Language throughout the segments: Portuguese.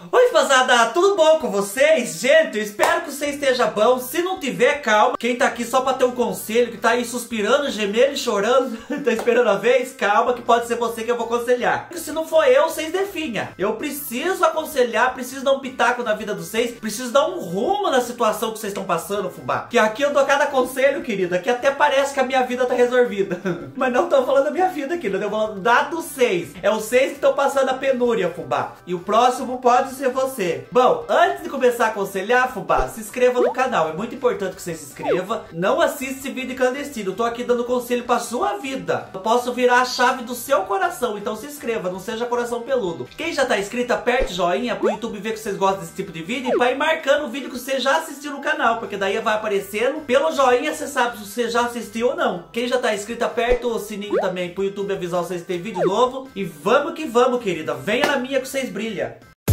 Oi, rapaziada, tudo bom com vocês? Gente, eu espero que você esteja bom. Se não tiver, calma. Quem tá aqui só pra ter um conselho, que tá aí suspirando, gemendo e chorando, tá esperando a vez, calma que pode ser você que eu vou aconselhar. Porque se não for eu, vocês definham. Eu preciso aconselhar, preciso dar um pitaco na vida de vocês, preciso dar um rumo na situação que vocês estão passando, fubá. Que aqui eu dou cada conselho, querida, que até parece que a minha vida tá resolvida. Mas não tô falando da minha vida, querida, eu tô falando da dos seis. É os seis que estão passando a penúria, fubá. E o próximo pode ser você. Bom, antes de começar a aconselhar, fubá, se inscreva no canal. É muito importante que você se inscreva. Não assista esse vídeo clandestino. Eu tô aqui dando conselho pra sua vida. Eu posso virar a chave do seu coração. Então se inscreva, não seja coração peludo. Quem já tá inscrito, aperte joinha pro YouTube ver que vocês gostam desse tipo de vídeo. E pra ir marcando o vídeo que você já assistiu no canal. Porque daí vai aparecendo. Pelo joinha você sabe se você já assistiu ou não. Quem já tá inscrito, aperta o sininho também pro YouTube avisar vocês que tem vídeo novo. E vamos que vamos, querida. Venha na minha que vocês brilham.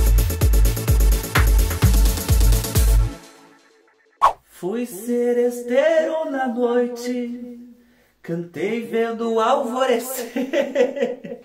Fui seresteiro na noite, cantei vendo o alvorecer.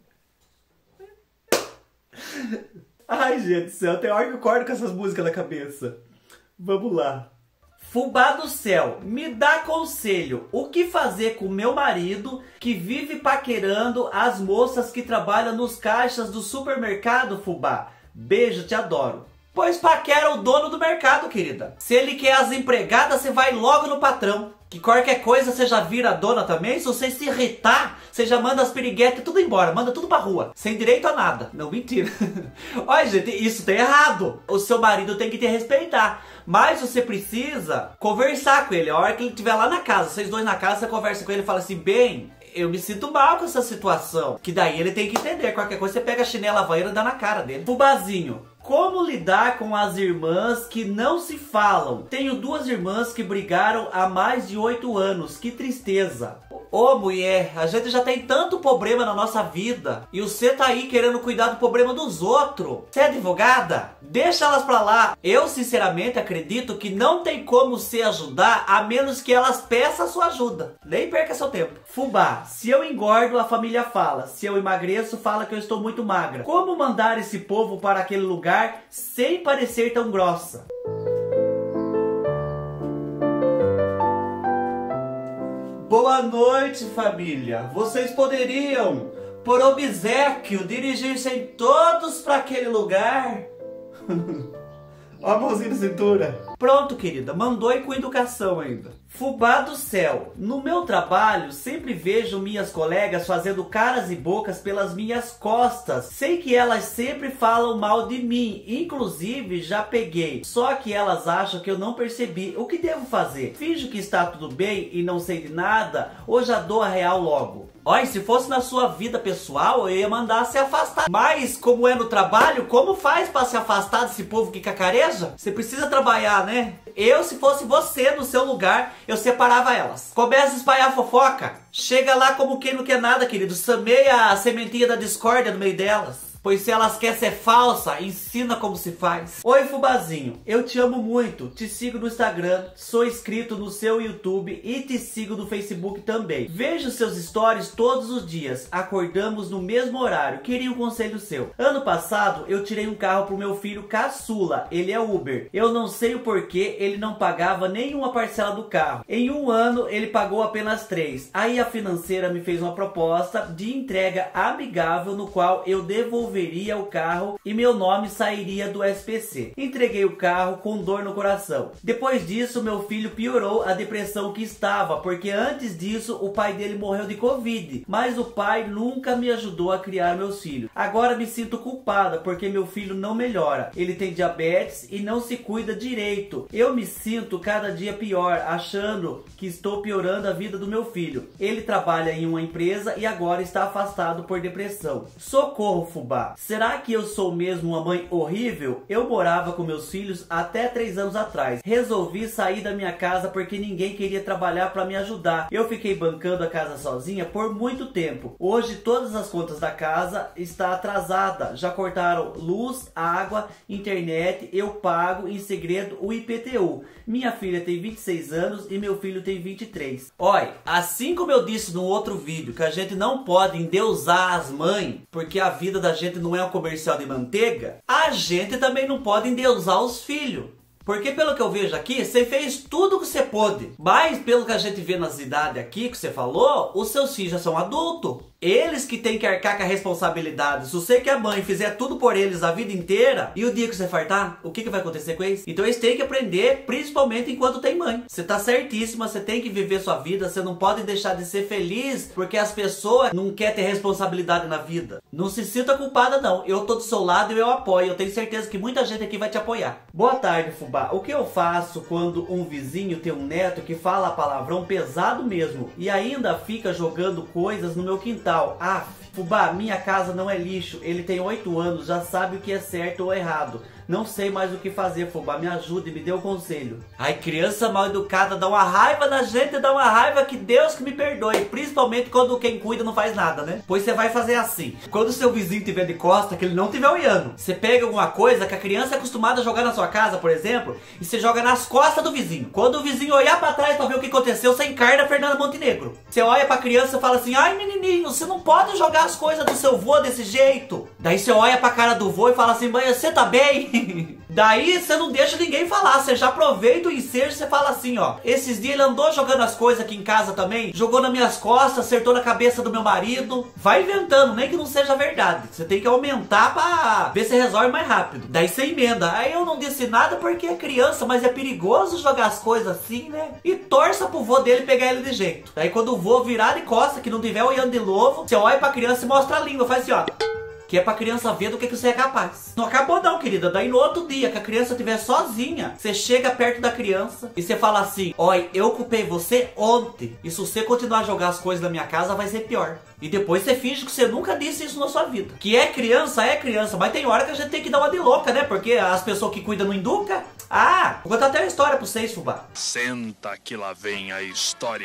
Ai, gente do céu, tem hora que eu acordo com essas músicas na cabeça. Vamos lá. Fubá do céu, me dá conselho. O que fazer com meu marido que vive paquerando as moças que trabalham nos caixas do supermercado, fubá? Beijo, te adoro. Pois paquera o dono do mercado, querida. Se ele quer as empregadas, você vai logo no patrão. Que qualquer coisa você já vira a dona também. Se você se irritar, você já manda as piriguetas tudo embora. Manda tudo pra rua. Sem direito a nada. Não, mentira. Olha, gente, isso tá errado. O seu marido tem que te respeitar. Mas você precisa conversar com ele. A hora que ele estiver lá na casa, vocês dois na casa, você conversa com ele e fala assim, bem, eu me sinto mal com essa situação. Que daí ele tem que entender. Qualquer coisa você pega a chinela havaiana e dá na cara dele. Fubazinho. Como lidar com as irmãs que não se falam? Tenho duas irmãs que brigaram há mais de 8 anos. Que tristeza. Ô mulher, a gente já tem tanto problema na nossa vida. E você tá aí querendo cuidar do problema dos outros. Você é advogada? Deixa elas pra lá. Eu sinceramente acredito que não tem como se ajudar a menos que elas peçam a sua ajuda. Nem perca seu tempo. Fubá, se eu engordo, a família fala. Se eu emagreço, fala que eu estou muito magra. Como mandar esse povo para aquele lugar sem parecer tão grossa? Boa noite, família. Vocês poderiam, por obséquio, dirigir-se todos para aquele lugar? Ó a mãozinha na cintura. Pronto, querida. Mandou e com educação ainda. Fubá do céu. No meu trabalho, sempre vejo minhas colegas fazendo caras e bocas pelas minhas costas. Sei que elas sempre falam mal de mim. Inclusive, já peguei. Só que elas acham que eu não percebi. O que devo fazer? Finjo que está tudo bem e não sei de nada? Ou já dou a real logo? Olha, se fosse na sua vida pessoal, eu ia mandar se afastar. Mas, como é no trabalho, como faz para se afastar desse povo que cacareja? Você precisa trabalhar, né? Eu, se fosse você no seu lugar, eu separava elas. Começa a espalhar fofoca. Chega lá como quem não quer nada, querido. Semeia a sementinha da discórdia no meio delas. Pois se elas querem ser falsa, ensina como se faz. Oi, Fubazinho, eu te amo muito. Te sigo no Instagram, sou inscrito no seu YouTube e te sigo no Facebook também. Vejo seus stories todos os dias. Acordamos no mesmo horário. Queria um conselho seu. Ano passado, eu tirei um carro pro meu filho caçula. Ele é Uber. Eu não sei o porquê ele não pagava nenhuma parcela do carro. Em um ano, ele pagou apenas 3. Aí a financeira me fez uma proposta de entrega amigável no qual eu devolveria o carro e meu nome sairia do SPC. Entreguei o carro com dor no coração. Depois disso, meu filho piorou a depressão que estava, porque antes disso o pai dele morreu de Covid, mas o pai nunca me ajudou a criar meus filhos. Agora me sinto culpada porque meu filho não melhora. Ele tem diabetes e não se cuida direito. Eu me sinto cada dia pior, achando que estou piorando a vida do meu filho. Ele trabalha em uma empresa e agora está afastado por depressão. Socorro, Fubá. Será que eu sou mesmo uma mãe horrível? Eu morava com meus filhos até 3 anos atrás. Resolvi sair da minha casa porque ninguém queria trabalhar para me ajudar. Eu fiquei bancando a casa sozinha por muito tempo. Hoje todas as contas da casa estão atrasadas. Já cortaram luz, água, internet. Eu pago em segredo o IPTU. Minha filha tem 26 anos e meu filho tem 23. Olha, assim como eu disse no outro vídeo que a gente não pode endeusar as mães, porque a vida da gente gente não é um comercial de manteiga, a gente também não pode endeusar os filhos. Porque pelo que eu vejo aqui, você fez tudo o que você pôde. Mas pelo que a gente vê nas idades aqui que você falou, os seus filhos já são adultos. Eles que têm que arcar com a responsabilidade. Se você que é mãe fizer tudo por eles a vida inteira, e o dia que você fartar, o que vai acontecer com eles? Então eles têm que aprender, principalmente enquanto tem mãe. Você tá certíssima, você tem que viver sua vida, você não pode deixar de ser feliz porque as pessoas não querem ter responsabilidade na vida. Não se sinta culpada não, eu tô do seu lado e eu apoio, eu tenho certeza que muita gente aqui vai te apoiar. Boa tarde, Fubá. O que eu faço quando um vizinho tem um neto que fala palavrão pesado mesmo e ainda fica jogando coisas no meu quintal? Fubá, minha casa não é lixo, ele tem 8 anos, já sabe o que é certo ou errado. Não sei mais o que fazer, Fubá, me ajude e me dê um conselho. Ai, criança mal educada dá uma raiva na gente, dá uma raiva que Deus que me perdoe. Principalmente quando quem cuida não faz nada, né? Pois você vai fazer assim. Quando seu vizinho tiver de costa, que ele não tiver olhando, você pega alguma coisa que a criança é acostumada a jogar na sua casa, por exemplo, e você joga nas costas do vizinho. Quando o vizinho olhar pra trás pra ver o que aconteceu, você encarna a Fernanda Montenegro. Você olha pra criança e fala assim: ai, menininho, você não pode jogar as coisas do seu vô desse jeito. Daí você olha pra cara do vô e fala assim: mãe, você tá bem? Daí você não deixa ninguém falar, você já aproveita o ensejo e você fala assim, ó: esses dias ele andou jogando as coisas aqui em casa também, jogou nas minhas costas, acertou na cabeça do meu marido. Vai inventando, nem que não seja verdade. Você tem que aumentar pra ver se resolve mais rápido. Daí você emenda: aí eu não disse nada porque é criança, mas é perigoso jogar as coisas assim, né? E torça pro vô dele pegar ele de jeito. Daí quando o vô virar de costa, que não tiver olhando de novo, você olha pra criança e mostra a língua, faz assim, ó, que é pra criança ver do que você é capaz. Não acabou não, querida. Daí no outro dia, que a criança estiver sozinha, você chega perto da criança e você fala assim: olha, eu culpei você ontem, e se você continuar a jogar as coisas na minha casa, vai ser pior. E depois você finge que você nunca disse isso na sua vida. Que é criança, mas tem hora que a gente tem que dar uma de louca, né? Porque as pessoas que cuidam não educam. Ah, vou contar até uma história pra vocês, Fubá. Senta que lá vem a história.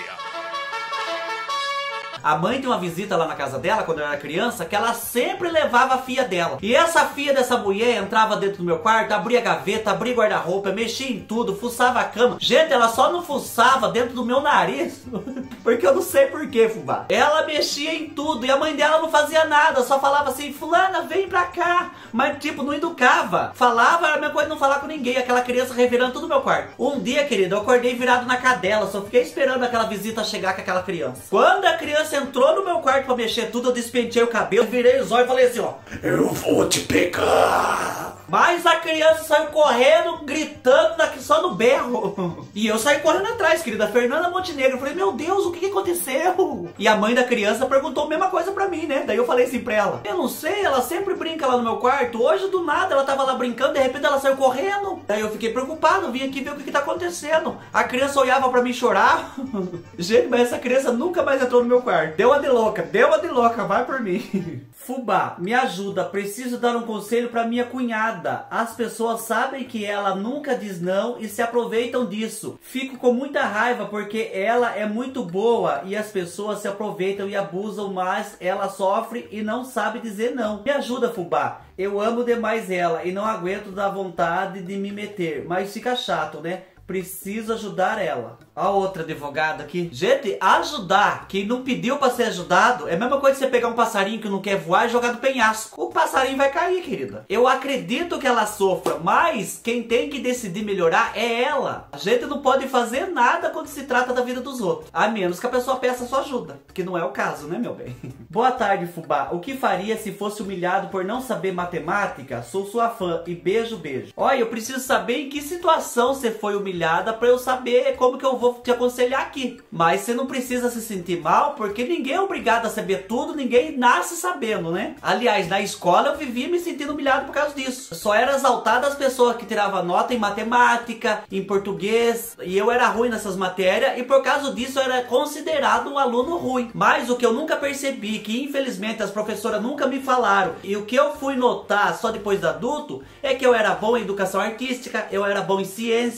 A mãe tinha uma visita lá na casa dela, quando eu era criança, que ela sempre levava a filha dela. E essa filha dessa mulher entrava dentro do meu quarto, abria a gaveta, abria guarda-roupa, mexia em tudo, fuçava a cama. Gente, ela só não fuçava dentro do meu nariz, porque eu não sei porquê, Fubá. Ela mexia em tudo e a mãe dela não fazia nada, só falava assim: fulana, vem pra cá. Mas tipo, não educava. Falava, era a mesma coisa de não falar com ninguém, aquela criança revirando tudo no meu quarto. Um dia, querido, eu acordei virado na cadela, só fiquei esperando aquela visita chegar com aquela criança. Quando a criança entrou no meu quarto pra mexer tudo, eu despenteei o cabelo, virei os olhos e falei assim, ó: eu vou te pegar. Mas a criança saiu correndo, gritando só no berro. E eu saí correndo atrás, querida, Fernanda Montenegro. Eu falei: meu Deus, o que aconteceu? E a mãe da criança perguntou a mesma coisa pra mim, né? Daí eu falei assim pra ela: eu não sei, ela sempre brinca lá no meu quarto. Hoje do nada ela tava lá brincando, de repente ela saiu correndo. Daí eu fiquei preocupado, vim aqui ver o que tá acontecendo. A criança olhava pra mim chorar. Gente, mas essa criança nunca mais entrou no meu quarto. Deu uma de louca, vai por mim. Fubá, me ajuda, preciso dar um conselho pra minha cunhada. As pessoas sabem que ela nunca diz não e se aproveitam disso. Fico com muita raiva porque ela é muito boa e as pessoas se aproveitam e abusam, mas ela sofre e não sabe dizer não. Me ajuda, Fubá. Eu amo demais ela e não aguento dar vontade de me meter, mas fica chato, né? Preciso ajudar ela. A outra advogada aqui. Gente, ajudar quem não pediu pra ser ajudado é a mesma coisa que você pegar um passarinho que não quer voar e jogar do penhasco. O passarinho vai cair, querida. Eu acredito que ela sofra, mas quem tem que decidir melhorar é ela. A gente não pode fazer nada quando se trata da vida dos outros, a menos que a pessoa peça sua ajuda, que não é o caso, né, meu bem? Boa tarde, Fubá. O que faria se fosse humilhado por não saber matemática? Sou sua fã e beijo, beijo. Olha, eu preciso saber em que situação você foi humilhada pra eu saber como que eu vou te aconselhar aqui. Mas você não precisa se sentir mal, porque ninguém é obrigado a saber tudo, ninguém nasce sabendo, né? Aliás, na escola eu vivia me sentindo humilhado por causa disso. Só era exaltado as pessoas que tiravam nota em matemática, em português, e eu era ruim nessas matérias, e por causa disso eu era considerado um aluno ruim. Mas o que eu nunca percebi, que infelizmente as professoras nunca me falaram, e o que eu fui notar só depois de adulto, é que eu era bom em educação artística, eu era bom em ciências. Quer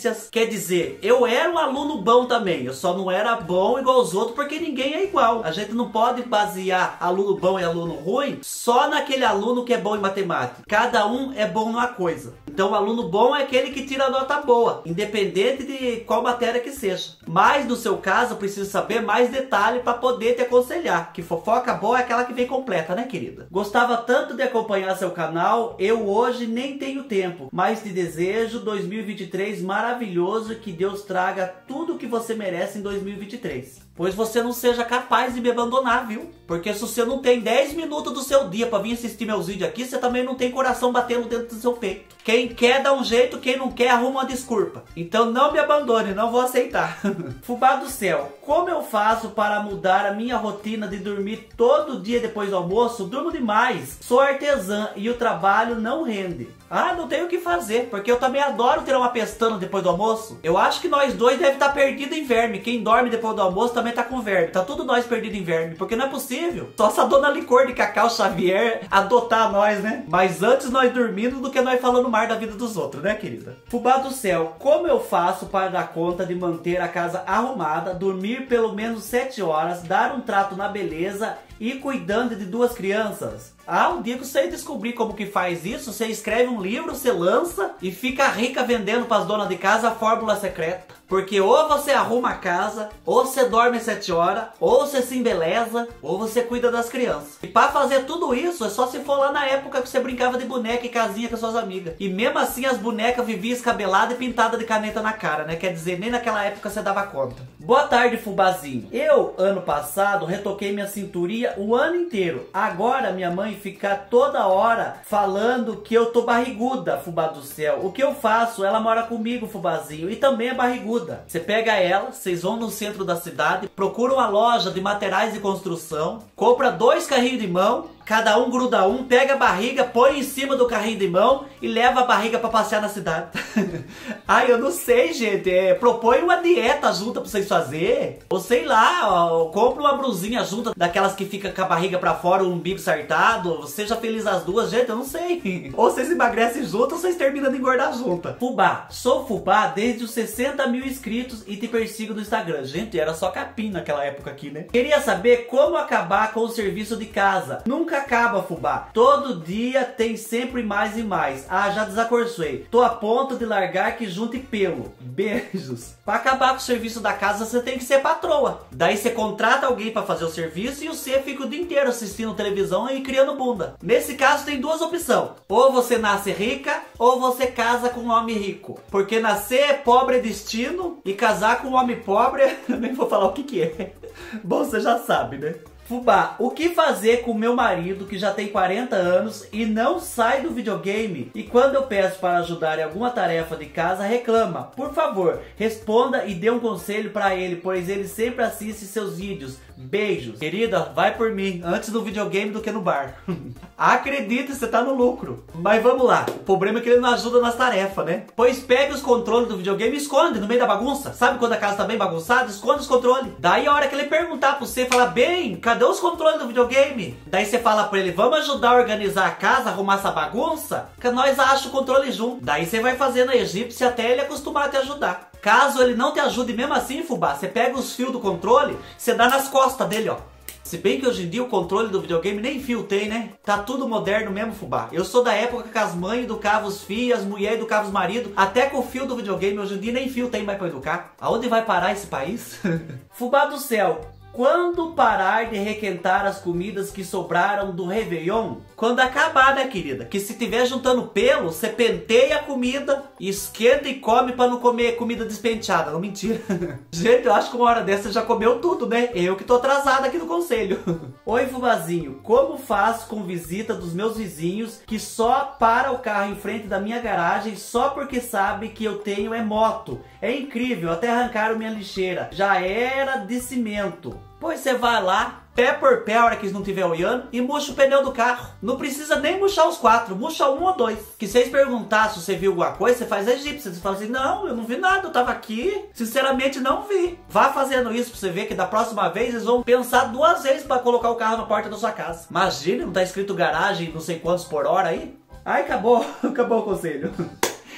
dizer, eu era um aluno bom também, eu só não era bom igual os outros porque ninguém é igual. A gente não pode basear aluno bom e aluno ruim só naquele aluno que é bom em matemática. Cada um é bom numa coisa. Então o aluno bom é aquele que tira nota boa, independente de qual matéria que seja. Mas no seu caso, eu preciso saber mais detalhe para poder te aconselhar. Que fofoca boa é aquela que vem completa, né, querida? Gostava tanto de acompanhar seu canal, eu hoje nem tenho tempo, mas te desejo 2023 maravilhoso e que Deus traga tudo o que você merece em 2023. Pois você não seja capaz de me abandonar, viu? Porque se você não tem 10 minutos do seu dia pra vir assistir meus vídeos aqui, você também não tem coração batendo dentro do seu peito. Quem quer dá um jeito, quem não quer arruma uma desculpa. Então não me abandone, não vou aceitar. Fubá do céu, como eu faço para mudar a minha rotina de dormir todo dia depois do almoço? Durmo demais. Sou artesã e o trabalho não rende. Ah, não tenho o que fazer, porque eu também adoro tirar uma pestana depois do almoço. Eu acho que nós dois devem estar perdidos em verme. Quem dorme depois do almoço também tá com verme. Tá tudo nós perdidos em verme, porque não é possível. Só essa dona Licor de Cacau Xavier adotar nós, né? Mas antes nós dormindo do que nós falando mais da vida dos outros, né, querida? Fubá do céu, como eu faço para dar conta de manter a casa arrumada, dormir pelo menos 7 horas, dar um trato na beleza e cuidando de 2 crianças? Ah, um dia que você descobrir como que faz isso, você escreve um livro, você lança e fica rica vendendo para as donas de casa a fórmula secreta. Porque ou você arruma a casa, ou você dorme 7 horas, ou você se embeleza, ou você cuida das crianças. E para fazer tudo isso, é só se for lá na época que você brincava de boneca e casinha com as suas amigas. E mesmo assim as bonecas viviam escabeladas e pintadas de caneta na cara, né? Quer dizer, nem naquela época você dava conta. Boa tarde, Fubazinho. Eu, ano passado, retoquei minha cinturinha o ano inteiro. Agora minha mãe fica toda hora falando que eu tô barriguda, Fubá do céu. O que eu faço? Ela mora comigo, Fubazinho, e também é barriguda. Você pega ela, vocês vão no centro da cidade, procuram uma loja de materiais de construção, compra 2 carrinhos de mão, cada um gruda um, pega a barriga, põe em cima do carrinho de mão e leva a barriga pra passear na cidade. Ai, eu não sei, gente. Propõe uma dieta junta pra vocês fazer. Ou sei lá, ó, compra uma brusinha junta, daquelas que fica com a barriga pra fora, o umbigo sartado. Seja feliz as duas, gente, eu não sei. Ou vocês emagrecem junto ou vocês terminam de engordar junta. Fubá, sou Fubá desde os 60 mil inscritos e te persigo no Instagram. Gente, era só capim naquela época aqui, né? Queria saber como acabar com o serviço de casa. Nunca acaba, Fubá. Todo dia tem sempre mais e mais. Ah, já desacorçoei. Tô a ponto de largar que junte pelo. Beijos. Pra acabar com o serviço da casa, você tem que ser patroa. Daí você contrata alguém pra fazer o serviço e você fica o dia inteiro assistindo televisão e criando bunda. Nesse caso tem 2 opções. Ou você nasce rica, ou você casa com um homem rico. Porque nascer pobre é destino e casar com um homem pobre, eu nem vou falar o que é. Bom, você já sabe, né? Fubá, o que fazer com meu marido que já tem 40 anos e não sai do videogame? E quando eu peço para ajudar em alguma tarefa de casa, reclama. Por favor, responda e dê um conselho para ele, pois ele sempre assiste seus vídeos. Beijos. Querida, vai por mim, antes do videogame do que no bar. Acredite, você tá no lucro. Mas vamos lá, o problema é que ele não ajuda nas tarefas, né? Pois pega os controles do videogame e esconde no meio da bagunça. Sabe quando a casa tá bem bagunçada? Esconde os controles. Daí a hora que ele perguntar pra você, fala, bem, cadê os controles do videogame? Daí você fala pra ele, vamos ajudar a organizar a casa, arrumar essa bagunça? Que nós achamos o controle junto. Daí você vai fazendo a egípcia até ele acostumar a te ajudar. Caso ele não te ajude mesmo assim, Fubá, você pega os fios do controle, você dá nas costas dele, ó. Se bem que hoje em dia o controle do videogame nem fio tem, né? Tá tudo moderno mesmo, Fubá. Eu sou da época que as mães educavam os filhos, as mulheres educavam os maridos. Até com o fio do videogame, hoje em dia nem fio tem mais pra educar. Aonde vai parar esse país? Fubá do céu, quando parar de requentar as comidas que sobraram do Réveillon? Quando acabar, né, querida? Que se tiver juntando pelo, você penteia a comida, esquenta e come pra não comer comida despenteada. Não, mentira. Gente, eu acho que uma hora dessa você já comeu tudo, né? Eu que tô atrasada aqui no conselho. Oi, Fubazinho. Como faço com visita dos meus vizinhos que só para o carro em frente da minha garagem só porque sabe que eu tenho moto? É incrível, até arrancaram minha lixeira. Já era de cimento. Pois você vai lá, pé por pé, a hora que eles não estiver olhando, e murcha o pneu do carro. Não precisa nem murchar os 4, murcha 1 ou 2. Que se vocês perguntar se você viu alguma coisa, você faz a egípcia. Você fala assim, não, eu não vi nada, eu tava aqui. Sinceramente, não vi. Vá fazendo isso pra você ver que da próxima vez eles vão pensar 2 vezes pra colocar o carro na porta da sua casa. Imagina, não tá escrito garagem não sei quantos por hora aí? Ai, acabou, acabou o conselho.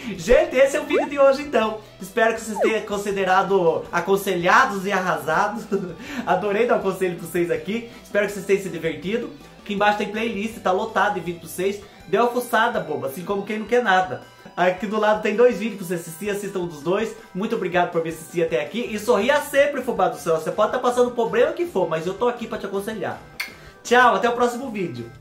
Gente, esse é o vídeo de hoje então. Espero que vocês tenham considerado aconselhados e arrasados. Adorei dar um conselho pra vocês aqui. Espero que vocês tenham se divertido. Aqui embaixo tem playlist, tá lotado de vídeo pra vocês. Dê uma fuçada, boba, assim como quem não quer nada. Aqui do lado tem 2 vídeos pra você assistir, assistam um dos 2. Muito obrigado por me assistir até aqui. E sorria sempre, fubá do céu. Você pode estar passando o problema que for, mas eu tô aqui pra te aconselhar. Tchau, até o próximo vídeo.